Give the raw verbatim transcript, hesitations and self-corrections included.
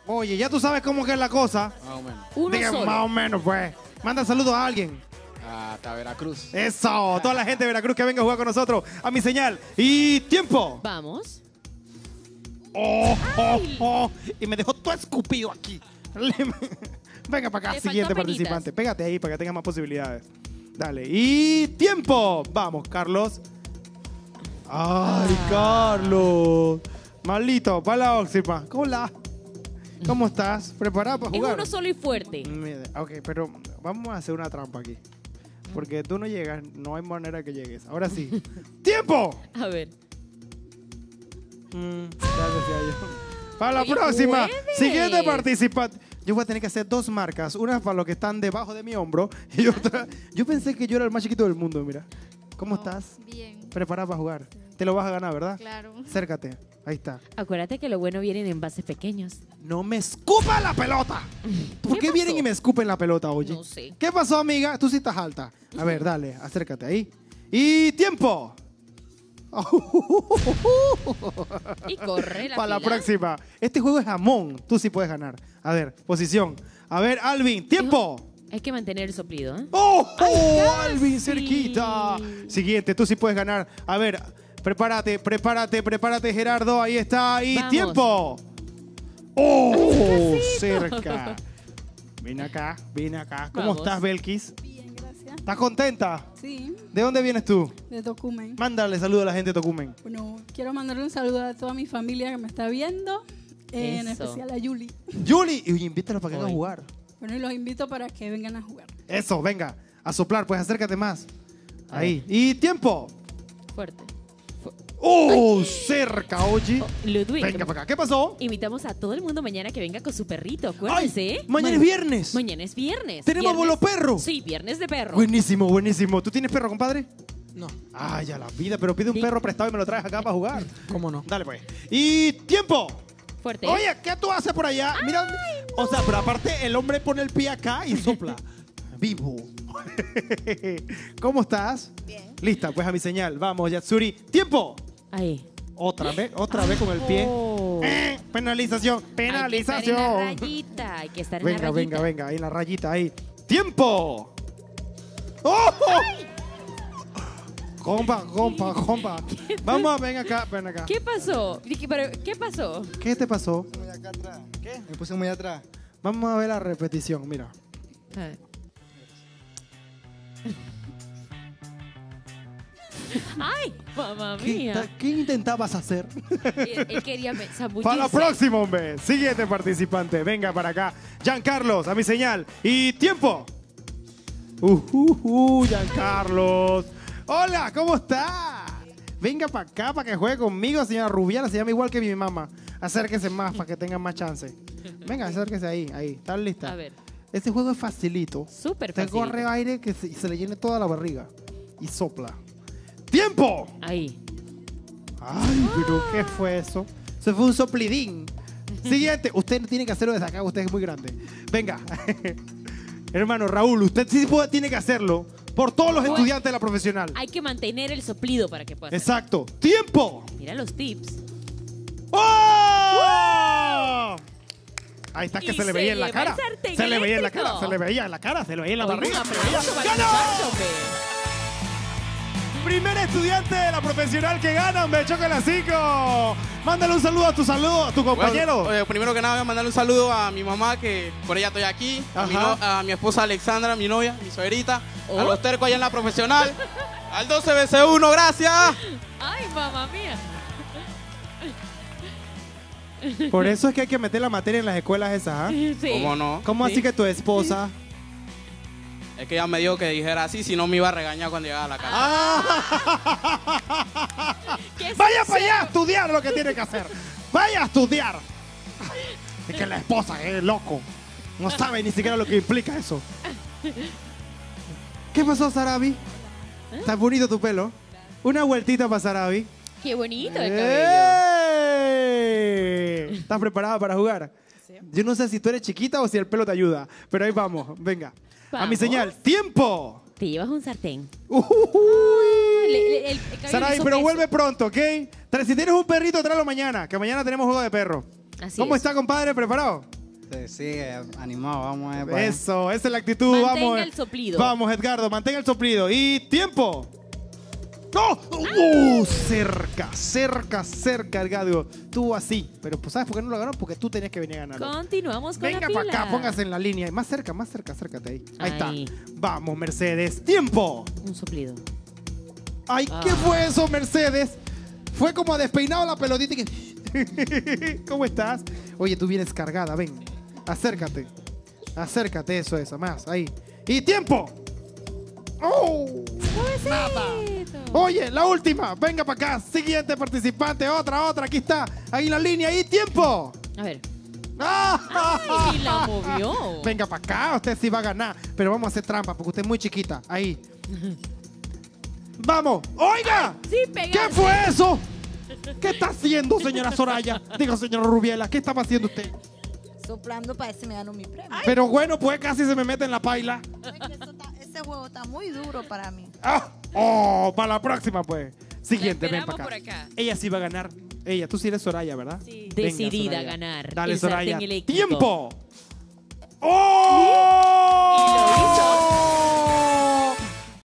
Oye, ya tú sabes cómo que es la cosa. Más o menos. Uno Diga, solo. más o menos, pues. Manda saludos a alguien. Hasta Veracruz. Eso, toda la gente de Veracruz que venga a jugar con nosotros. A mi señal. Y tiempo. Vamos. Oh, oh, oh. Y me dejó todo escupido aquí. Venga para acá, Le siguiente faltó penitas. participante. Pégate ahí para que tenga más posibilidades. Dale. Y tiempo. Vamos, Carlos. Ay, Carlos. Malito, para la óxima. Hola. ¿Cómo estás? ¿Preparado para Es jugar? uno solo y fuerte. Mire, ok, pero vamos a hacer una trampa aquí. Porque tú no llegas, no hay manera que llegues. Ahora sí. ¡Tiempo! A ver. Mm, ya decía yo. Para la Oye, próxima, puedes. siguiente participante. Yo voy a tener que hacer dos marcas. Una para los que están debajo de mi hombro y otra. Yo pensé que yo era el más chiquito del mundo, mira. ¿Cómo No, estás? Bien, Preparado para jugar. Te lo vas a ganar, ¿verdad? claro. Acércate. Ahí está. Acuérdate que lo bueno viene en envases pequeños. No me escupa la pelota. ¿Por qué, ¿Qué vienen pasó? y me escupen la pelota, oye? No sé. ¿Qué pasó, amiga? Tú sí estás alta. A ver, dale, acércate ahí. Y tiempo. Y corre la Para la fila. próxima. Este juego es jamón. Tú sí puedes ganar. A ver, posición. A ver, Alvin, tiempo. Hay que mantener el soplido, ¿eh? ¡Oh! ¡Ay, oh, casi! Alvin, cerquita. Siguiente, tú sí puedes ganar. A ver, prepárate, prepárate, prepárate, Gerardo. Ahí está. Y Vamos. tiempo. ¡Oh! Ay, Cerca. Ven acá, ven acá. ¿Cómo Vamos. estás, Belkis? Bien, gracias. ¿Estás contenta? Sí, ¿De dónde vienes tú? de Tocumen. Mándale saludo a la gente de Tocumen. Bueno, quiero mandarle un saludo a toda mi familia que me está viendo, eh, en Eso. especial a Yuli. Yuli, y invítalo para que venga a Hoy. jugar. Bueno, y los invito para que vengan a jugar. Eso, venga, a soplar, pues acércate más. A Ahí. Y tiempo. Fuerte. ¡Oh! Cerca, oye. Oh, Ludwig. Venga para acá. ¿Qué pasó? Invitamos a todo el mundo mañana que venga con su perrito, acuérdense. Ay, ¿eh? mañana es Ma- viernes. Mañana es viernes. ¿Tenemos Viernes- bolo perro? Sí, viernes de perro. Buenísimo, buenísimo. ¿Tú tienes perro, compadre? No. Ay, ya la vida, pero pide un Sí. perro prestado y me lo traes acá para jugar. ¿Cómo no? Dale, pues. Y tiempo. Fuerte. Oye, ¿qué tú haces por allá? Mira, o sea, pero aparte el hombre pone el pie acá y sopla. Vivo. ¿Cómo estás? Bien. Lista, pues a mi señal. Vamos, Yatsuri. ¡Tiempo! Ahí. Otra vez, otra vez con el pie. Oh. Eh, penalización, Hay que estar en la penalización. rayita. Hay que estar en Venga, la rayita. venga, venga, ahí en la rayita, ahí. ¡Tiempo! ¡Oh! Compa, compa, compa. Vamos, ven acá, ven acá. ¿Qué pasó? Dije, pero, ¿qué pasó? ¿Qué te pasó? Muy acá atrás. ¿Qué? Me puse muy atrás. Vamos a ver la repetición, mira. A ver. ¡Ay, mamá ¿Qué, mía! ta- qué intentabas hacer? Él, él quería me- zambullirse. Para la próxima, hombre. Siguiente participante. Venga para acá. Giancarlos, a mi señal. Y tiempo. Uh, uh, uh, Giancarlos. Hola, ¿cómo está? Venga para acá para que juegue conmigo, señora Rubiana. Se llama igual que mi mamá. Acérquese más para que tengan más chance. Venga, acérquese ahí, ahí. ¿Están listas? A ver. Este juego es facilito. Súper Usted fácil. corre aire que se, se le llene toda la barriga. Y sopla. ¡Tiempo! Ahí. Ay, pero ¿qué fue eso? Se fue un soplidín. Siguiente. Usted tiene que hacerlo desde acá, usted es muy grande. Venga. Hermano Raúl, usted sí puede- tiene que hacerlo por todos los Bueno. estudiantes de la profesional. Hay que mantener el soplido para que pueda. Exacto. ¡Tiempo! Mira los tips. ¡Oh! Ahí está que Y se le se veía en la lleva el cara. sartén Se le veía en la eléctrico. cara, se le veía en la cara, se le veía en la Oiga, barriga. un se le veía- aplauso para el ¡Ganó! muchacho, hombre. Primer estudiante de la profesional que gana, me choca las cinco. Mándale un saludo a tu saludo, a tu compañero. Bueno, oye, primero que nada voy a mandarle un saludo a mi mamá, que por ella estoy aquí, a mi, Ajá. no- a mi esposa Alexandra, mi novia, mi suegrita, Oh. a los tercos allá en la profesional, al doce B C uno, gracias. Ay, mamá mía. Por eso es que hay que meter la materia en las escuelas esas, ¿ah? Sí. ¿Cómo no? ¿Cómo Sí. así que tu esposa? Es que ella me dijo que dijera así, si no me iba a regañar cuando llegara a la casa. ¡Ah! ¿Qué ¡Vaya es para allá a eso? estudiar lo que tiene que hacer! ¡Vaya a estudiar! Es que la esposa es loco. No sabe ni siquiera lo que implica eso. ¿Qué pasó, Sarabi? Está bonito tu pelo. Una vueltita para Sarabi. Qué bonito el cabello. ¡Ey! ¿Estás preparada para jugar? Yo no sé si tú eres chiquita o si el pelo te ayuda, pero ahí vamos, venga. A mi Vamos. señal, ¡tiempo! Te llevas un sartén. Uy. Le- le- el- el cabello Sarabi, hizo pero peso. vuelve pronto, ¿ok? Tra- Si tienes un perrito, tráelo mañana, que mañana tenemos juego de perro. Así ¿Cómo es. está, compadre? ¿Preparado? Este, sí, animado, vamos a ver. Eso, esa es la actitud. Mantenga vamos, el soplido. Vamos, Edgardo, mantenga el soplido. Y tiempo. ¡No! ¡Uh! Cerca, cerca, cerca, Edgardo. Tú así. Pero pues, ¿sabes por qué no lo ganó? Porque tú tenías que venir a ganarlo. Continuamos con Venga la para pila. acá, póngase en la línea. Más cerca, más cerca, acércate ahí. Ahí, Ahí. está. Vamos, Mercedes. ¡Tiempo! Un soplido. ¡Ay, Ah. qué fue eso, Mercedes! Fue como despeinado la pelotita y que... ¿Cómo estás? Oye, tú vienes cargada, ven. Acércate. Acércate, eso, eso, más, ahí. ¡Y tiempo! ¡Oh! Suavecito. Oye, la última. Venga para acá. Siguiente participante. Otra, otra. Aquí está. Ahí en la línea. ¡Y tiempo! A ver. ¡Ah! Ay, la movió. Venga para acá. Usted sí va a ganar. Pero vamos a hacer trampa porque usted es muy chiquita. Ahí. ¡Vamos! ¡Oiga! Sí, pegaste. ¿Qué fue eso? ¿Qué está haciendo, señora Soraya? Digo, señora Rubiela, ¿qué estaba haciendo usted? Soplando para ver si me gano mi premio. Pero bueno, pues casi se me mete en la paila. Es que eso está- ese juego está muy duro para mí. Ah, ¡Oh! Para la próxima, pues. Siguiente, La ven esperamos para acá. por acá. Ella sí va a ganar. Ella, tú sí eres Soraya, ¿verdad? Sí. Venga, Decidida Soraya. a ganar Dale, el Soraya. sartén eléctrico. ¡Tiempo! ¡Oh!